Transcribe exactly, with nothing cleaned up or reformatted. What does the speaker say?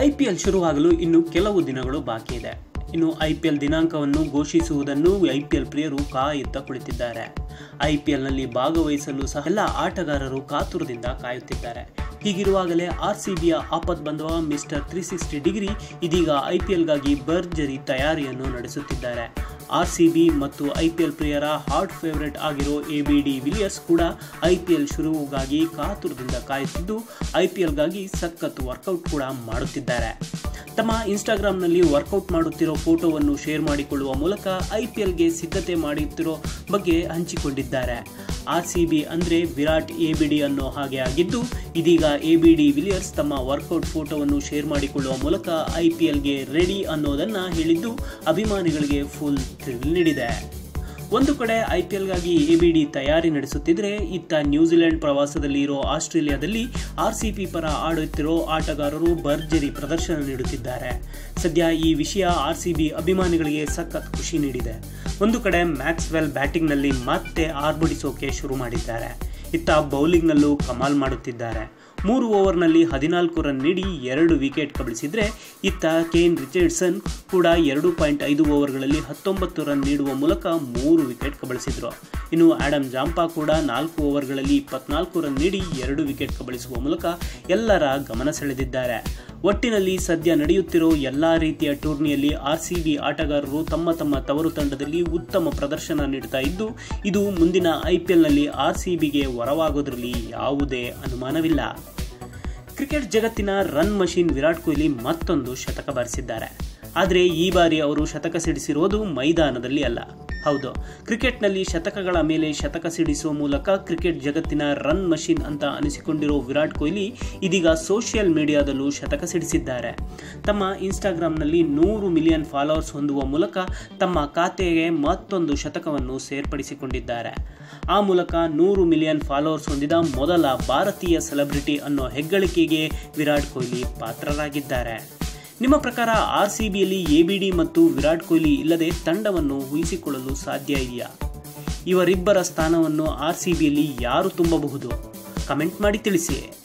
IPL ಶುರುವಾಗಲು ಇನ್ನು ಕೆಲವು ದಿನಗಳು ಬಾಕಿ ಇದೆ. ಇನ್ನು ಐಪಿಎಲ್ ದಿನಾಂಕವನ್ನು ಘೋಷಿಸುವುದನ್ನು ಐಪಿಎಲ್ ಪ್ರಿಯರು ಕಾಯುತ್ತಾ ಕುಳಿತಿದ್ದಾರೆ. ಐಪಿಎಲ್ನಲ್ಲಿ ಭಾಗವಹಿಸಲು ಸಹ ಎಲ್ಲ ಆಟಗಾರರು ಕಾತುರದಿಂದ ಕಾಯುತ್ತಿದ್ದಾರೆ. ಹೀಗಿರುವಾಗಲೇ ಆರ್ಸಿಬಿಯ ಆಪತ್ ಬಂಧವ ಮಿಸ್ಟರ್ ತ್ರೀ ಸಿಕ್ಸ್ಟಿ ಡಿಗ್ರಿ ಇದೀಗ ಐಪಿಎಲ್ಗಾಗಿ ಭರ್ಜರಿ ತಯಾರಿಯನ್ನು ನಡೆಸುತ್ತಿದ್ದಾರೆ. ಆರ್ಸಿಬಿ ಮತ್ತು ಐಪಿಎಲ್ ಪ್ರಿಯರ ಹಾಟ್ ಫೇವರೇಟ್ ಆಗಿರೋ ಎಬಿಡಿ ವಿಲಿಯರ್ಸ್ ಕೂಡ ಐಪಿಎಲ್ ಶುರುವಿಗಾಗಿ ಕಾತುರದಿಂದ ಕಾಯುತ್ತಿದ್ದು ಐಪಿಎಲ್ಗಾಗಿ ಸಖತ್ ವರ್ಕೌಟ್ ಕೂಡ ಮಾಡುತ್ತಿದ್ದಾರೆ. ತಮ್ಮ ಇನ್ಸ್ಟಾಗ್ರಾಮ್ನಲ್ಲಿ ವರ್ಕೌಟ್ ಮಾಡುತ್ತಿರೋ ಫೋಟೋವನ್ನು ಶೇರ್ ಮಾಡಿಕೊಳ್ಳುವ ಮೂಲಕ ಐಪಿಎಲ್ಗೆ ಸಿದ್ಧತೆ ಮಾಡುತ್ತಿರೋ ಬಗ್ಗೆ ಹಂಚಿಕೊಂಡಿದ್ದಾರೆ. ಆರ್ಸಿಬಿ ಅಂದರೆ ವಿರಾಟ್ ಎಬಿಡಿ ಅನ್ನೋ ಹಾಗೆ ಆಗಿದ್ದು ಇದೀಗ ಎಬಿಡಿ ವಿಲಿಯರ್ಸ್ ತಮ್ಮ ವರ್ಕೌಟ್ ಫೋಟೋವನ್ನು ಶೇರ್ ಮಾಡಿಕೊಳ್ಳುವ ಮೂಲಕ ಐಪಿಎಲ್ಗೆ ರೆಡಿ ಅನ್ನೋದನ್ನು ಹೇಳಿದ್ದು ಅಭಿಮಾನಿಗಳಿಗೆ ಫುಲ್ ಥ್ರಿಲ್ ನೀಡಿದೆ. ಒಂದು ಕಡೆ ಐಪಿಎಲ್ಗಾಗಿ ಎಬಿಡಿ ತಯಾರಿ ನಡೆಸುತ್ತಿದ್ದರೆ ಇತ್ತ ನ್ಯೂಜಿಲೆಂಡ್ ಪ್ರವಾಸದಲ್ಲಿ ಇರೋ ಆಸ್ಟ್ರೇಲಿಯಾದಲ್ಲಿ ಆರ್ಸಿಬಿ ಪರ ಆಡುತ್ತಿರೋ ಆಟಗಾರರು ಭರ್ಜರಿ ಪ್ರದರ್ಶನ ನೀಡುತ್ತಿದ್ದಾರೆ. ಸದ್ಯ ಈ ವಿಷಯ ಆರ್ಸಿಬಿ ಅಭಿಮಾನಿಗಳಿಗೆ ಸಖತ್ ಖುಷಿ ನೀಡಿದೆ. ಒಂದು ಕಡೆ ಮ್ಯಾಕ್ಸ್ವೆಲ್ ಬ್ಯಾಟಿಂಗ್ನಲ್ಲಿ ಮತ್ತೆ ಆರ್ಭಟಿಸೋಕೆ ಶುರು ಮಾಡಿದ್ದಾರೆ. ಇತ್ತ ಬೌಲಿಂಗ್ನಲ್ಲೂ ಕಮಾಲ್ ಮಾಡುತ್ತಿದ್ದಾರೆ. ಮೂರು ಓವರ್ನಲ್ಲಿ ಹದಿನಾಲ್ಕು ರನ್ ನೀಡಿ ಎರಡು ವಿಕೆಟ್ ಕಬಳಿಸಿದರೆ ಇತ್ತ ಕೇನ್ ರಿಚರ್ಡ್ಸನ್ ಕೂಡ ಎರಡು ಪಾಯಿಂಟ್ ಐದು ಓವರ್ಗಳಲ್ಲಿ ಹತ್ತೊಂಬತ್ತು ರನ್ ನೀಡುವ ಮೂಲಕ ಮೂರು ವಿಕೆಟ್ ಕಬಳಿಸಿದರು. ಇನ್ನು ಆಡಮ್ ಜಾಂಪಾ ಕೂಡ ನಾಲ್ಕು ಓವರ್ಗಳಲ್ಲಿ ಇಪ್ಪತ್ನಾಲ್ಕು ರನ್ ನೀಡಿ ಎರಡು ವಿಕೆಟ್ ಕಬಳಿಸುವ ಮೂಲಕ ಎಲ್ಲರ ಗಮನ ಸೆಳೆದಿದ್ದಾರೆ. ಒಟ್ಟಿನಲ್ಲಿ ಸದ್ಯ ನಡೆಯುತ್ತಿರೋ ಎಲ್ಲ ರೀತಿಯ ಟೂರ್ನಿಯಲ್ಲಿ ಆರ್ಸಿಬಿ ಆಟಗಾರರು ತಮ್ಮ ತಮ್ಮ ತವರು ತಂಡದಲ್ಲಿ ಉತ್ತಮ ಪ್ರದರ್ಶನ ನೀಡುತ್ತಾ ಇದ್ದು ಇದು ಮುಂದಿನ ಐಪಿಎಲ್ನಲ್ಲಿ ಆರ್ಸಿಬಿಗೆ ವರವಾಗೋದ್ರಲ್ಲಿ ಯಾವುದೇ ಅನುಮಾನವಿಲ್ಲ. ಕ್ರಿಕೆಟ್ ಜಗತ್ತಿನ ರನ್ ಮಷೀನ್ ವಿರಾಟ್ ಕೊಹ್ಲಿ ಮತ್ತೊಂದು ಶತಕ ಬಾರಿಸಿದ್ದಾರೆ. ಆದರೆ ಈ ಬಾರಿ ಅವರು ಶತಕ ಸಿಡಿಸಿರುವುದು ಮೈದಾನದಲ್ಲಿ ಅಲ್ಲ. ಹೌದು, ಕ್ರಿಕೆಟ್ನಲ್ಲಿ ಶತಕಗಳ ಮೇಲೆ ಶತಕ ಸಿಡಿಸುವ ಮೂಲಕ ಕ್ರಿಕೆಟ್ ಜಗತ್ತಿನ ರನ್ ಮಷೀನ್ ಅಂತ ಅನಿಸಿಕೊಂಡಿರೋ ವಿರಾಟ್ ಕೊಹ್ಲಿ ಇದೀಗ ಸೋಷಿಯಲ್ ಮೀಡಿಯಾದಲ್ಲೂ ಶತಕ ಸಿಡಿಸಿದ್ದಾರೆ. ತಮ್ಮ ಇನ್ಸ್ಟಾಗ್ರಾಮ್ನಲ್ಲಿ ನೂರು ಮಿಲಿಯನ್ ಫಾಲೋವರ್ಸ್ ಹೊಂದುವ ಮೂಲಕ ತಮ್ಮ ಖಾತೆಗೆ ಮತ್ತೊಂದು ಶತಕವನ್ನು ಸೇರ್ಪಡಿಸಿಕೊಂಡಿದ್ದಾರೆ. ಆ ಮೂಲಕ ನೂರು ಮಿಲಿಯನ್ ಫಾಲೋವರ್ಸ್ ಹೊಂದಿದ ಮೊದಲ ಭಾರತೀಯ ಸೆಲೆಬ್ರಿಟಿ ಅನ್ನೋ ಹೆಗ್ಗಳಿಕೆಗೆ ವಿರಾಟ್ ಕೊಹ್ಲಿ ಪಾತ್ರರಾಗಿದ್ದಾರೆ. ನಿಮ್ಮ ಪ್ರಕಾರ ಆರ್ಸಿಬಿಯಲ್ಲಿ ಎಬಿಡಿ ಮತ್ತು ವಿರಾಟ್ ಕೊಹ್ಲಿ ಇಲ್ಲದೆ ತಂಡವನ್ನು ಊಹಿಸಿಕೊಳ್ಳಲು ಸಾಧ್ಯ ಇದೆಯಾ? ಇವರಿಬ್ಬರ ಸ್ಥಾನವನ್ನು ಆರ್ಸಿಬಿಯಲ್ಲಿ ಯಾರು ತುಂಬಬಹುದು? ಕಮೆಂಟ್ ಮಾಡಿ ತಿಳಿಸಿ.